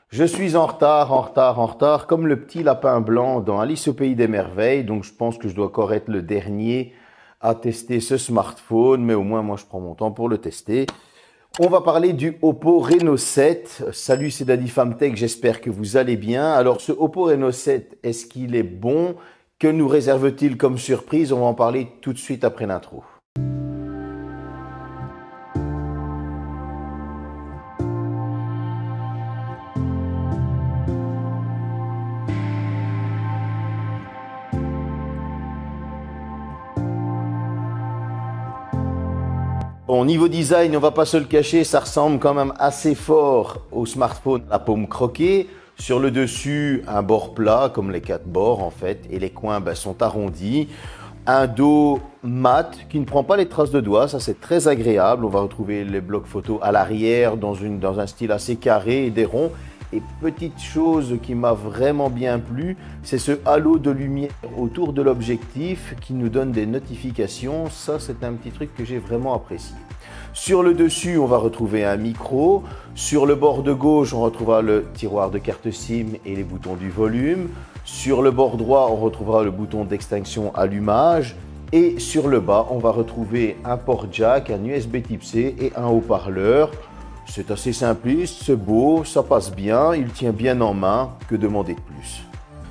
Je suis en retard, comme le petit lapin blanc dans Alice au pays des merveilles. Donc je pense que je dois encore être le dernier à tester ce smartphone, mais au moins moi je prends mon temps pour le tester. On va parler du Oppo Reno 7. Salut, c'est Daddy Famtech, j'espère que vous allez bien. Alors ce Oppo Reno 7, est-ce qu'il est bon? Que nous réserve-t-il comme surprise? On va en parler tout de suite après l'intro. Bon, niveau design, on va pas se le cacher, ça ressemble quand même assez fort au smartphone à paume croquée. Sur le dessus, un bord plat, comme les quatre bords en fait, et les coins sont arrondis. Un dos mat qui ne prend pas les traces de doigts, ça c'est très agréable. On va retrouver les blocs photos à l'arrière dans un style assez carré et des ronds. Et petite chose qui m'a vraiment bien plu, c'est ce halo de lumière autour de l'objectif qui nous donne des notifications. Ça, c'est un petit truc que j'ai vraiment apprécié. Sur le dessus, on va retrouver un micro. Sur le bord de gauche, on retrouvera le tiroir de carte SIM et les boutons du volume. Sur le bord droit, on retrouvera le bouton d'extinction allumage. Et sur le bas, on va retrouver un port jack, un USB Type C et un haut-parleur. C'est assez simpliste, c'est beau, ça passe bien, il tient bien en main, que demander de plus?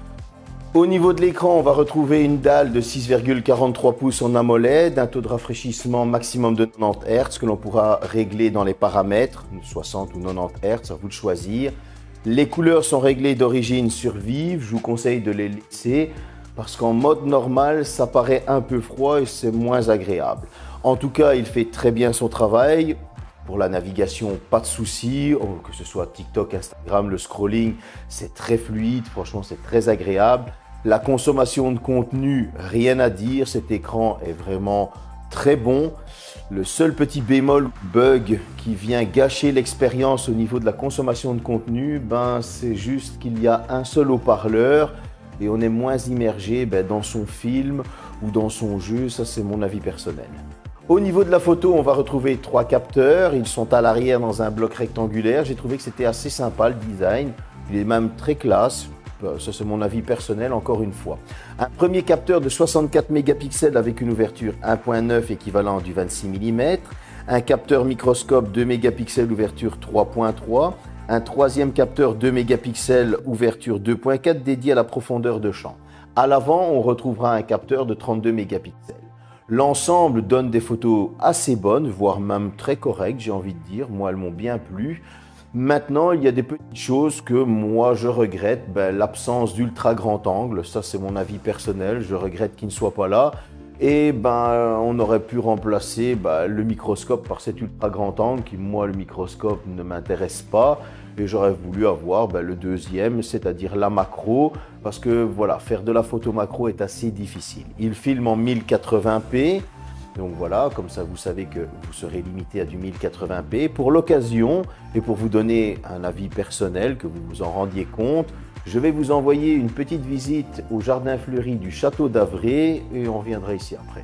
Au niveau de l'écran, on va retrouver une dalle de 6,43 pouces en AMOLED, un taux de rafraîchissement maximum de 90 Hz que l'on pourra régler dans les paramètres, 60 ou 90 Hz, à vous de choisir. Les couleurs sont réglées d'origine sur vive, je vous conseille de les laisser parce qu'en mode normal, ça paraît un peu froid et c'est moins agréable. En tout cas, il fait très bien son travail. Pour la navigation, pas de souci, que ce soit TikTok, Instagram, le scrolling, c'est très fluide, franchement c'est très agréable. La consommation de contenu, rien à dire, cet écran est vraiment très bon. Le seul petit bémol, bug qui vient gâcher l'expérience au niveau de la consommation de contenu, c'est juste qu'il y a un seul haut-parleur et on est moins immergé dans son film ou dans son jeu, ça c'est mon avis personnel. Au niveau de la photo, on va retrouver 3 capteurs. Ils sont à l'arrière dans un bloc rectangulaire. J'ai trouvé que c'était assez sympa le design. Il est même très classe. Ça, c'est mon avis personnel, encore une fois. Un premier capteur de 64 mégapixels avec une ouverture 1.9 équivalent du 26 mm. Un capteur microscope 2 mégapixels, ouverture 3.3. Un troisième capteur 2 mégapixels, ouverture 2.4 dédié à la profondeur de champ. À l'avant, on retrouvera un capteur de 32 mégapixels. L'ensemble donne des photos assez bonnes, voire même très correctes, j'ai envie de dire. Moi, elles m'ont bien plu. Maintenant, il y a des petites choses que moi, je regrette. L'absence d'ultra grand angle, ça c'est mon avis personnel. Je regrette qu'il ne soit pas là. Et on aurait pu remplacer le microscope par cet ultra grand angle qui, moi, le microscope ne m'intéresse pas. Et j'aurais voulu avoir le deuxième, c'est-à-dire la macro, parce que voilà, faire de la photo macro est assez difficile. Il filme en 1080p, donc voilà, comme ça vous savez que vous serez limité à du 1080p. Pour l'occasion, et pour vous donner un avis personnel, que vous vous en rendiez compte, je vais vous envoyer une petite visite au jardin fleuri du château d'Avray et on reviendra ici après.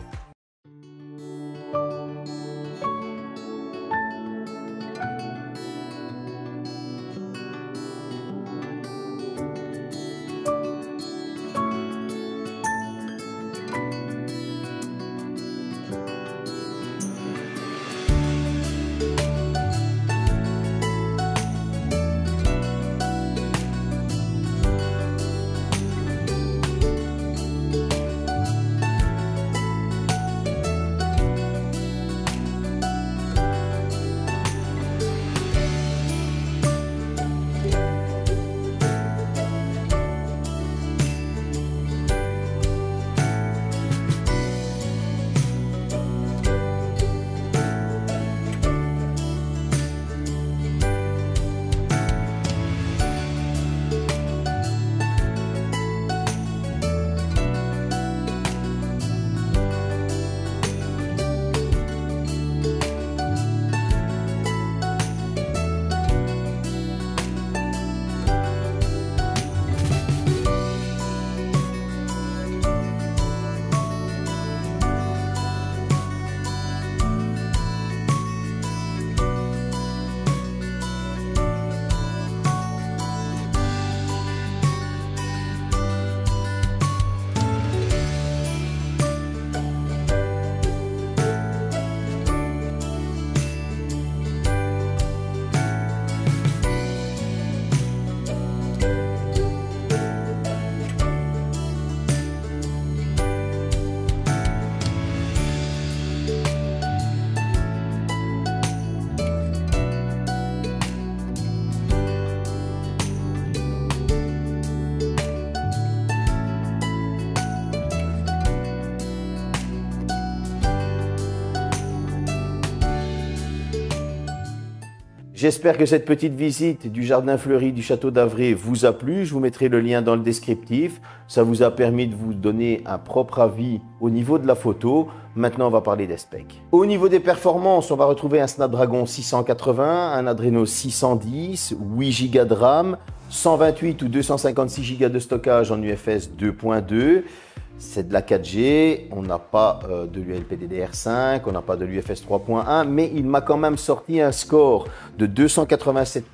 J'espère que cette petite visite du jardin fleuri du château d'Havre vous a plu. Je vous mettrai le lien dans le descriptif. Ça vous a permis de vous donner un propre avis au niveau de la photo. Maintenant, on va parler des specs. Au niveau des performances, on va retrouver un Snapdragon 680, un Adreno 610, 8 Go de RAM, 128 ou 256 Go de stockage en UFS 2.2. C'est de la 4G, on n'a pas de l'ULPDDR5, on n'a pas de l'UFS 3.1, mais il m'a quand même sorti un score de 287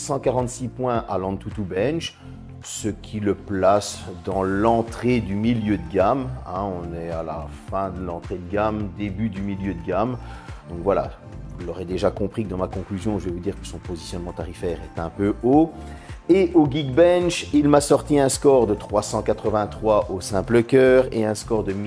146 points à l'Antutu Bench, ce qui le place dans l'entrée du milieu de gamme. On est à la fin de l'entrée de gamme, début du milieu de gamme. Donc voilà, vous l'aurez déjà compris que dans ma conclusion, je vais vous dire que son positionnement tarifaire est un peu haut. Et au Geekbench, il m'a sorti un score de 383 au simple cœur et un score de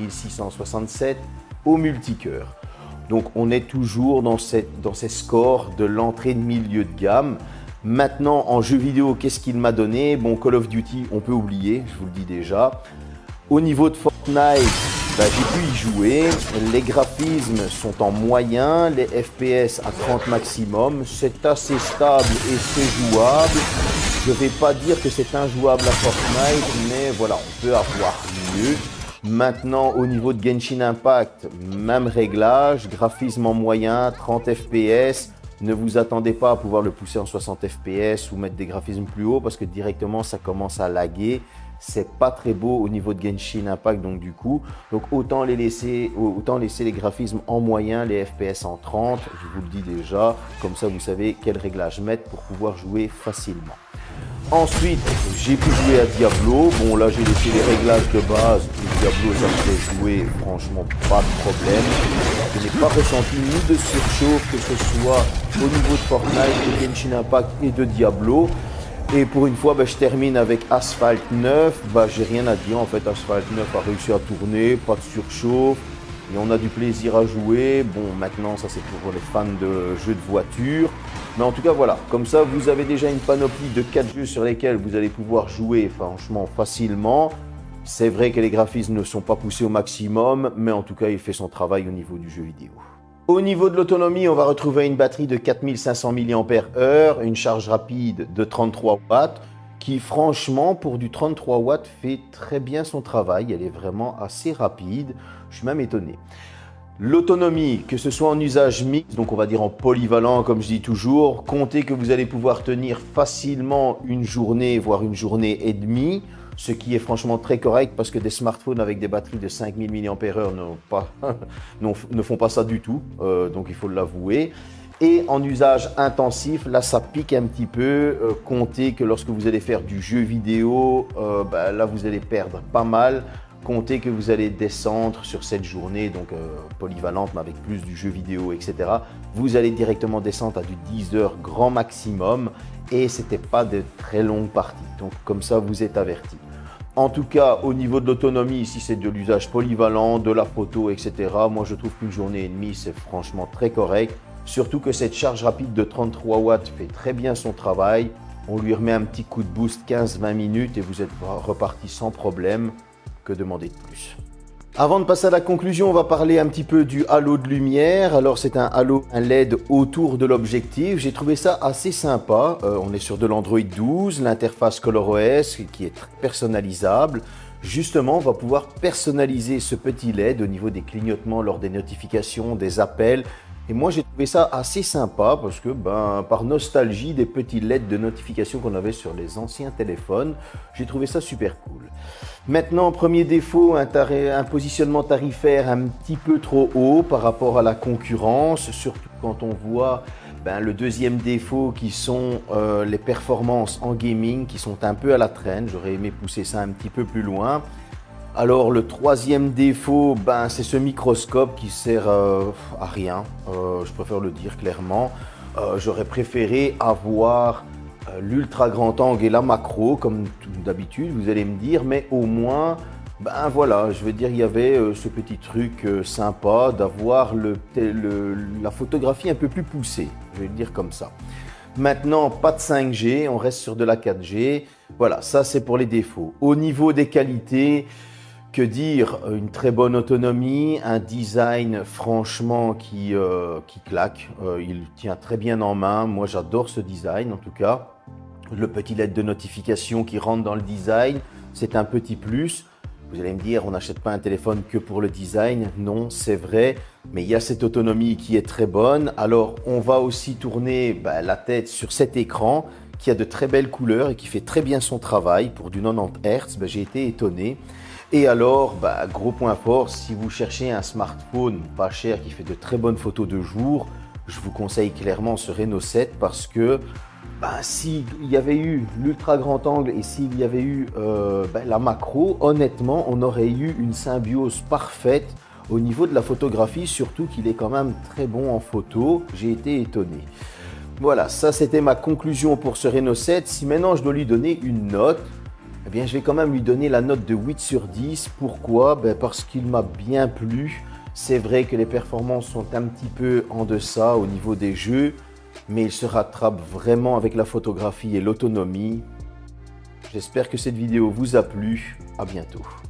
1667 au multicœur. Donc on est toujours dans ces scores de l'entrée de milieu de gamme. Maintenant, en jeu vidéo, qu'est-ce qu'il m'a donné? Bon, Call of Duty, on peut oublier, je vous le dis déjà. Au niveau de Fortnite, j'ai pu y jouer. Les graphismes sont en moyen, les FPS à 30 maximum. C'est assez stable et c'est jouable. Je ne vais pas dire que c'est injouable à Fortnite, mais voilà, on peut avoir mieux. Maintenant, au niveau de Genshin Impact, même réglage, graphisme en moyen, 30 FPS. Ne vous attendez pas à pouvoir le pousser en 60 FPS ou mettre des graphismes plus hauts parce que directement ça commence à laguer. C'est pas très beau au niveau de Genshin Impact, donc du coup, autant laisser les graphismes en moyen, les FPS en 30, je vous le dis déjà, comme ça vous savez quel réglage mettre pour pouvoir jouer facilement. Ensuite, j'ai pu jouer à Diablo. Bon, là, j'ai laissé les réglages de base. Et Diablo, ça me fait jouer, franchement, pas de problème. Je n'ai pas ressenti ni de surchauffe, que ce soit au niveau de Fortnite, de Genshin Impact et de Diablo. Et pour une fois, je termine avec Asphalt 9. J'ai rien à dire, en fait. Asphalt 9 a réussi à tourner, pas de surchauffe. Et on a du plaisir à jouer. Bon, maintenant, ça c'est pour les fans de jeux de voiture. Mais en tout cas, voilà. Comme ça, vous avez déjà une panoplie de 4 jeux sur lesquels vous allez pouvoir jouer, franchement, facilement. C'est vrai que les graphismes ne sont pas poussés au maximum, mais en tout cas, il fait son travail au niveau du jeu vidéo. Au niveau de l'autonomie, on va retrouver une batterie de 4500 mAh, une charge rapide de 33 watts, qui franchement, pour du 33 watts, fait très bien son travail. Elle est vraiment assez rapide. Je suis même étonné. L'autonomie, que ce soit en usage mixte, donc on va dire en polyvalent comme je dis toujours, comptez que vous allez pouvoir tenir facilement une journée, voire une journée et demie, ce qui est franchement très correct parce que des smartphones avec des batteries de 5000 mAh ne font pas ça du tout, donc il faut l'avouer. Et en usage intensif, là ça pique un petit peu, comptez que lorsque vous allez faire du jeu vidéo, là vous allez perdre pas mal. Comptez que vous allez descendre sur cette journée, donc polyvalente, mais avec plus du jeu vidéo, etc. Vous allez directement descendre à du 10 heures grand maximum et ce n'était pas de très longues parties. Donc comme ça, vous êtes avertis. En tout cas, au niveau de l'autonomie, ici c'est de l'usage polyvalent, de la photo, etc. Moi, je trouve qu'une journée et demie, c'est franchement très correct. Surtout que cette charge rapide de 33 watts fait très bien son travail. On lui remet un petit coup de boost 15-20 minutes et vous êtes reparti sans problème. Que demander de plus? Avant de passer à la conclusion, on va parler un petit peu du halo de lumière. Alors c'est un halo, un LED autour de l'objectif. J'ai trouvé ça assez sympa. On est sur de l'Android 12, l'interface ColorOS qui est très personnalisable. Justement, on va pouvoir personnaliser ce petit LED au niveau des clignotements lors des notifications, des appels. Et moi, j'ai trouvé ça assez sympa parce que, par nostalgie des petits LED de notification qu'on avait sur les anciens téléphones, j'ai trouvé ça super cool. Maintenant, premier défaut, un positionnement tarifaire un petit peu trop haut par rapport à la concurrence, surtout quand on voit le deuxième défaut qui sont les performances en gaming qui sont un peu à la traîne. J'aurais aimé pousser ça un petit peu plus loin. Alors le troisième défaut, c'est ce microscope qui sert à rien, je préfère le dire clairement. J'aurais préféré avoir l'ultra grand angle et la macro comme d'habitude, vous allez me dire, mais au moins, voilà, je veux dire, il y avait ce petit truc sympa d'avoir la photographie un peu plus poussée, je vais le dire comme ça. Maintenant, pas de 5G, on reste sur de la 4G. Voilà, ça c'est pour les défauts. Au niveau des qualités, Que dire? Une très bonne autonomie, un design franchement qui claque. Il tient très bien en main. Moi, j'adore ce design en tout cas. Le petit LED de notification qui rentre dans le design, c'est un petit plus. Vous allez me dire, on n'achète pas un téléphone que pour le design. Non, c'est vrai, mais il y a cette autonomie qui est très bonne. Alors, on va aussi tourner la tête sur cet écran qui a de très belles couleurs et qui fait très bien son travail. Pour du 90 Hz, j'ai été étonné. Et alors, gros point fort, si vous cherchez un smartphone pas cher qui fait de très bonnes photos de jour, je vous conseille clairement ce Reno 7 parce que s'il y avait eu l'ultra grand angle et s'il y avait eu la macro, honnêtement, on aurait eu une symbiose parfaite au niveau de la photographie, surtout qu'il est quand même très bon en photo. J'ai été étonné. Voilà, ça c'était ma conclusion pour ce Reno 7. Si maintenant je dois lui donner une note, eh bien, je vais quand même lui donner la note de 8 sur 10. Pourquoi? Parce qu'il m'a bien plu. C'est vrai que les performances sont un petit peu en deçà au niveau des jeux, mais il se rattrape vraiment avec la photographie et l'autonomie. J'espère que cette vidéo vous a plu. À bientôt.